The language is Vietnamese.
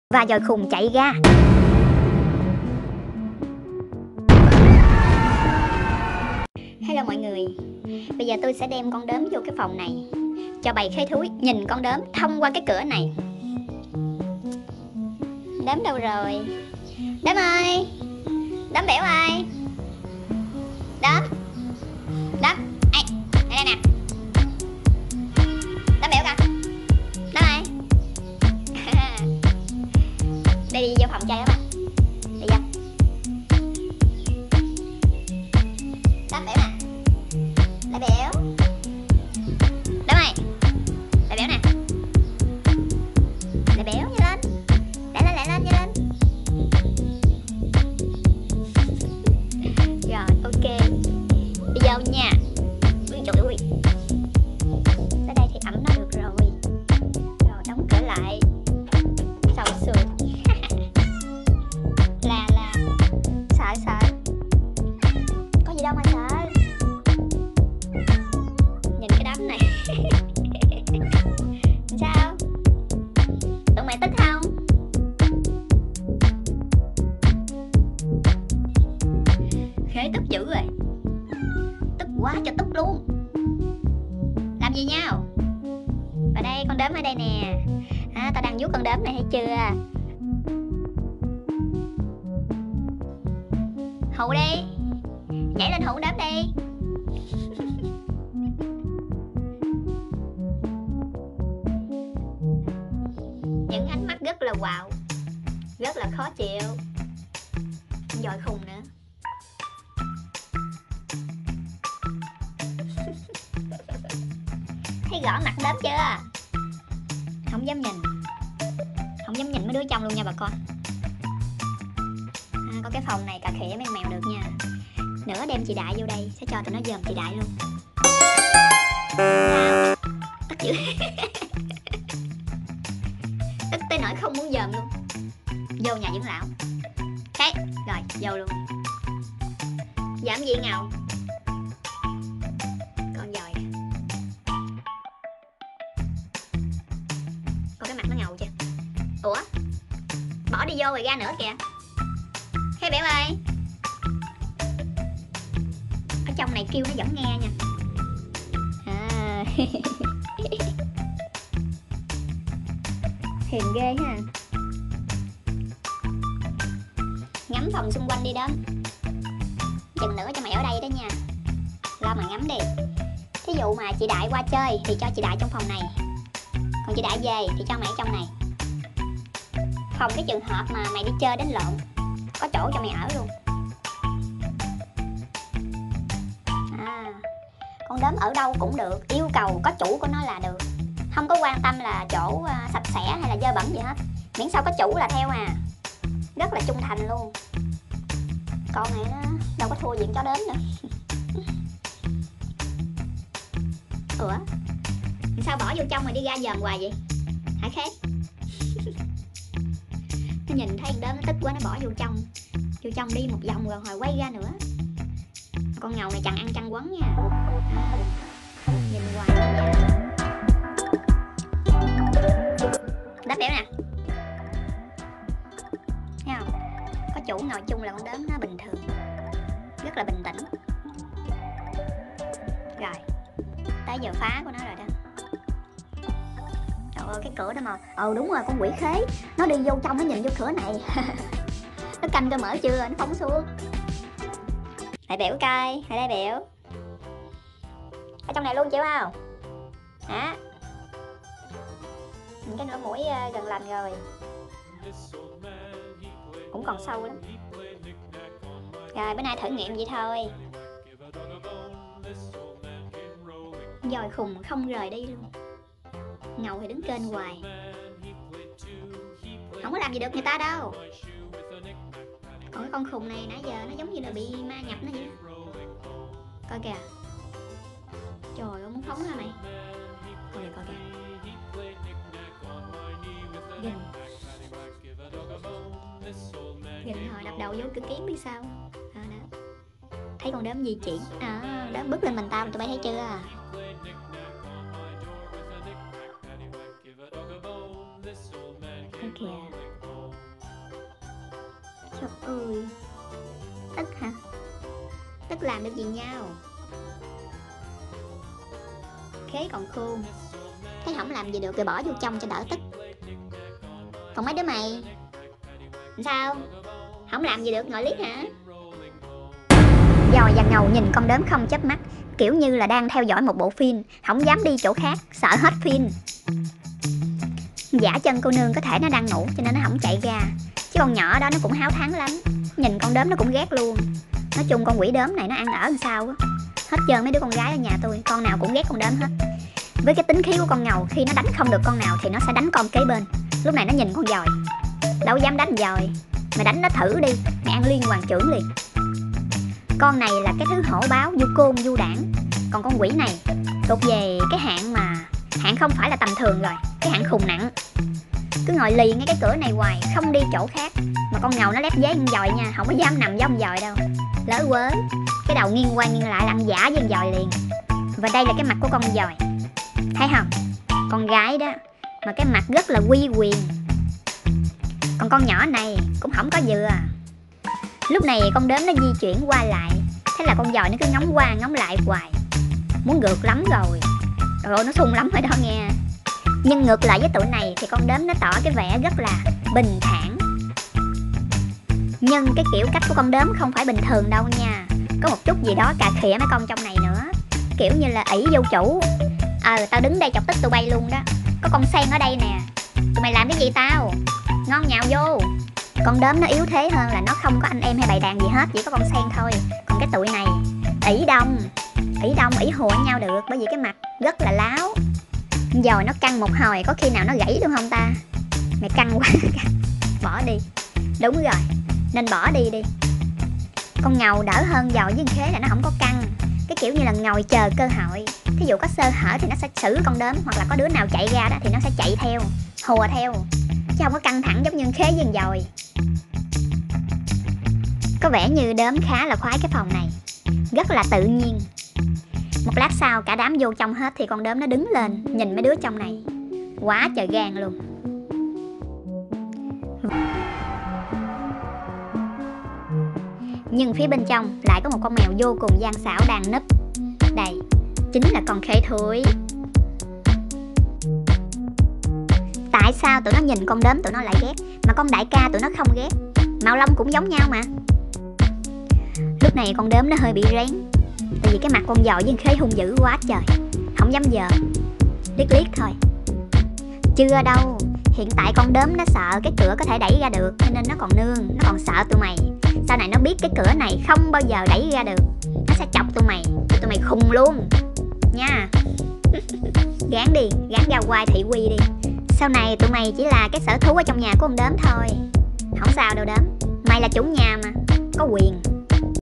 Và dòi khùng chạy ra. Hello mọi người. Bây giờ tôi sẽ đem con đốm vô cái phòng này, cho bầy khế thúi nhìn con đốm thông qua cái cửa này. Đốm đâu rồi? Đốm ơi! Đốm bẻo ơi! Đốm! Đốm! Ê! Đây nè! Đốm bẻo kìa! Đốm ơi! Đi vô phòng chơi đó bạn. Đi vô. Đốm bẻo nè. Đốm bẻo. Đốm ơi. Đốm bẻo nè. Đốm bẻo nhanh lên. Lại lên nhanh lên. Rồi ok. Đi vô nha. Ui trời ơi. Tới đây thì ẩm nó được rồi. Rồi đóng cửa lại. Sầu sườn. là sợ có gì đâu mà sợ. Nhìn cái đám này. Sao tụi mày tức không? Khế tức dữ rồi, tức quá cho tức luôn. Làm gì nhau? Ở đây con đốm ở đây nè. Tao đang vuốt con đốm này hay chưa? Hụ đi, nhảy lên hụ đốm đi. Những ánh mắt rất là wow, rất là khó chịu. Dòi khùng nữa. Thấy rõ mặt đốm chưa? Không dám nhìn. Không dám nhìn mấy đứa trong luôn nha bà con. Có cái phòng này cà khịa mấy con mèo được nha. Nữa đem chị Đại vô đây, sẽ cho tụi nó dòm chị Đại luôn. Sao? Tức dữ. Tức tới nỗi không muốn dòm luôn. Vô nhà dưỡng lão. Cái, rồi, vô luôn. Giảm gì ngầu. Con dòi nè. Có cái mặt nó ngầu chưa? Ủa? Bỏ đi vô rồi ra nữa kìa. Khế bẻo ơi. Ở trong này kêu nó vẫn nghe nha. Hiền ghê ha. Ngắm phòng xung quanh đi đó. Chừng nữa cho mày ở đây đó nha. Lo mà ngắm đi. Thí dụ mà chị Đại qua chơi thì cho chị Đại trong phòng này. Còn chị Đại về thì cho mày ở trong này. Phòng cái trường hợp mà mày đi chơi đánh lộn, có chỗ cho mày ở luôn. Con đốm ở đâu cũng được, yêu cầu có chủ của nó là được. Không có quan tâm là chỗ sạch sẽ hay là dơ bẩn gì hết, miễn sao có chủ là theo à. Rất là trung thành luôn. Con này nó đâu có thua gì chó đốm nữa. Ủa sao bỏ vô trong rồi đi ra dòm hoài vậy hả Khế? Nó nhìn thấy con đốm nó tức quá, nó bỏ vô trong. Vô trong đi một vòng rồi hồi quay ra nữa. Con ngầu này chẳng ăn chăn quấn nha. Nhìn hoài nha. Đốm bẻo nè. Thấy không? Có chủ ngồi chung là con đốm nó bình thường, rất là bình tĩnh. Rồi tới giờ phá của nó rồi đó. Trời ơi cái cửa đó mà. Đúng rồi, con quỷ khế nó đi vô trong, nó nhìn vô cửa này. Nó canh coi mở chưa, nó phóng xuống. Lại bẻo coi, lại đây bẻo. Ở trong này luôn chịu không? Hả? Cái lỗ mũi gần lành rồi. Cũng còn sâu lắm. Rồi bữa nay thử nghiệm vậy thôi. Dòi khùng không rời đi luôn. Ngầu thì đứng kênh hoài. Không có làm gì được người ta đâu. Còn cái con khùng này nãy giờ nó giống như là bị ma nhập nó vậy đó. Coi kìa. Trời ơi muốn phóng hả mày? Coi kìa, coi kìa. Ghiền. Ghiền hồi đập đầu vô cửa kiếm biết sao. Đó. Thấy con đốm di chuyển. Đốm bước lên mình tao, tụi bay thấy chưa? Coi kìa. Trời ơi, tức hả? Tức làm được gì nhau? Khế còn khôn, thấy không làm gì được rồi bỏ vô trong cho đỡ tức. Còn mấy đứa mày sao? Không làm gì được ngồi liếc hả? Dòi và ngầu nhìn con đốm không chớp mắt, kiểu như là đang theo dõi một bộ phim, không dám đi chỗ khác, sợ hết phim. Giả chân cô nương có thể nó đang ngủ cho nên nó không chạy ra, chứ con nhỏ đó nó cũng háo thắng lắm. Nhìn con đốm nó cũng ghét luôn. Nói chung con quỷ đốm này nó ăn ở làm sao á. Hết trơn mấy đứa con gái ở nhà tôi, con nào cũng ghét con đốm hết. Với cái tính khí của con ngầu, khi nó đánh không được con nào thì nó sẽ đánh con kế bên. Lúc này nó nhìn con dòi, đâu dám đánh dòi. Mày đánh nó thử đi, mày ăn liên hoàng trưởng liền. Con này là cái thứ hổ báo, du côn, du đảng. Còn con quỷ này thuộc về cái hạng mà hạng không phải là tầm thường rồi, cái hạng khùng nặng. Cứ ngồi lì ngay cái cửa này hoài, không đi chỗ khác. Mà con ngầu nó lép vế con dòi nha, không có dám nằm với ông dòi đâu. Lỡ quớ, cái đầu nghiêng qua nghiêng lại là ăn giả với con dòi liền. Và đây là cái mặt của con dòi, thấy không? Con gái đó, mà cái mặt rất là uy quyền. Còn con nhỏ này cũng không có vừa. Lúc này con đốm nó di chuyển qua lại, thế là con dòi nó cứ ngóng qua ngóng lại hoài. Muốn ngược lắm rồi. Trời ơi, nó sung lắm rồi đó nghe. Nhưng ngược lại với tụi này thì con đốm nó tỏ cái vẻ rất là bình thản. Nhưng cái kiểu cách của con đốm không phải bình thường đâu nha. Có một chút gì đó cà khịa mấy con trong này nữa. Kiểu như là ỷ vô chủ. Tao đứng đây chọc tức tụi bay luôn đó. Có con sen ở đây nè, tụi mày làm cái gì tao? Ngon nhào vô. Con đốm nó yếu thế hơn là nó không có anh em hay bầy đàn gì hết, chỉ có con sen thôi. Còn cái tụi này ỷ đông, ỷ hùa nhau được, bởi vì cái mặt rất là láo. Dòi nó căng một hồi có khi nào nó gãy luôn không ta? Mày căng quá. Bỏ đi. Đúng rồi, nên bỏ đi đi. Con ngầu đỡ hơn dòi với khế là nó không có căng. Cái kiểu như là ngồi chờ cơ hội. Thí dụ có sơ hở thì nó sẽ xử con đốm, hoặc là có đứa nào chạy ra đó thì nó sẽ chạy theo, hùa theo, chứ không có căng thẳng giống như khế với dòi. Có vẻ như đốm khá là khoái cái phòng này, rất là tự nhiên. Một lát sau cả đám vô trong hết thì con đốm nó đứng lên nhìn mấy đứa trong này, quá trời gan luôn. Nhưng phía bên trong lại có một con mèo vô cùng gian xảo đang núp. Đây chính là con khế thúi. Tại sao tụi nó nhìn con đốm tụi nó lại ghét, mà con đại ca tụi nó không ghét? Màu lông cũng giống nhau mà. Lúc này con đốm nó hơi bị rén, tại vì cái mặt con dòi với khế hung dữ quá trời, không dám giờ, liếc liếc thôi. Chưa đâu, hiện tại con đốm nó sợ cái cửa có thể đẩy ra được, cho nên nó còn nương, nó còn sợ tụi mày. Sau này nó biết cái cửa này không bao giờ đẩy ra được, nó sẽ chọc tụi mày khùng luôn nha. Gán đi, gán ra quai thị quy đi. Sau này tụi mày chỉ là cái sở thú ở trong nhà của ông đốm thôi. Không sao đâu đốm, mày là chủ nhà mà, có quyền.